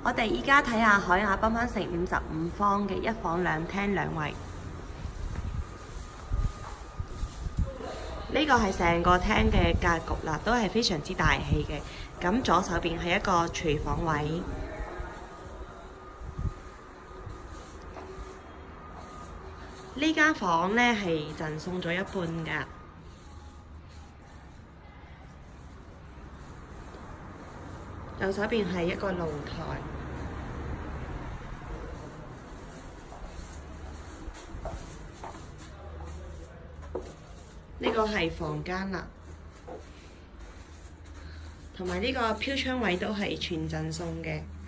我哋依家睇下海雅繽紛城55方嘅一房兩廳兩衛。呢個係成個廳嘅格局啦，都係非常之大氣嘅。咁左手邊係一個廚房位，呢間房呢係贈送咗一半㗎。右手邊係一個露台，呢個係房間啦，同埋呢個飄窗位都係全贈送嘅。